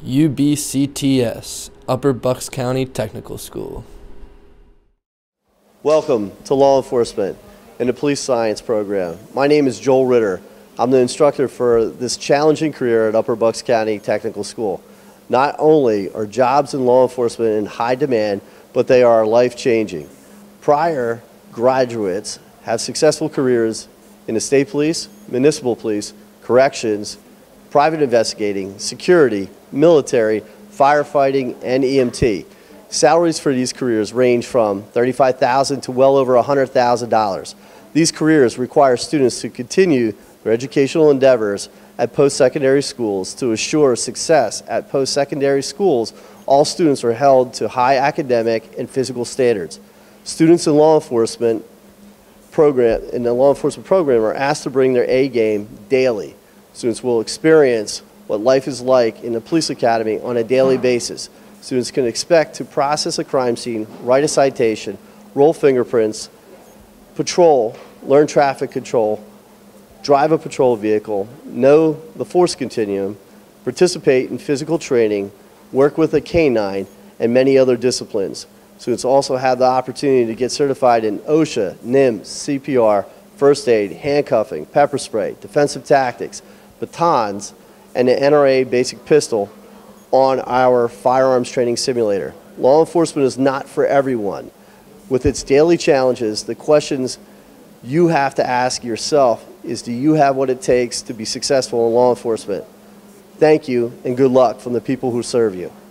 UBCTS, Upper Bucks County Technical School. Welcome to Law Enforcement and the Police Science Program. My name is Joel Ritter. I'm the instructor for this challenging career at Upper Bucks County Technical School. Not only are jobs in law enforcement in high demand, but they are life-changing. Prior graduates have successful careers in the state police, municipal police, corrections, private investigating, security, military, firefighting, and EMT. Salaries for these careers range from $35,000 to well over $100,000. These careers require students to continue their educational endeavors at post-secondary schools. To assure success at post-secondary schools, all students are held to high academic and physical standards. Students in the law enforcement program are asked to bring their A game daily. Students will experience what life is like in the police academy on a daily basis. Students can expect to process a crime scene, write a citation, roll fingerprints, patrol, learn traffic control, drive a patrol vehicle, know the force continuum, participate in physical training, work with a canine, and many other disciplines. Students also have the opportunity to get certified in OSHA, NIMS, CPR, first aid, handcuffing, pepper spray, defensive tactics, batons, and the NRA basic pistol on our firearms training simulator. Law enforcement is not for everyone. With its daily challenges, the questions you have to ask yourself is, do you have what it takes to be successful in law enforcement? Thank you and good luck from the people who serve you.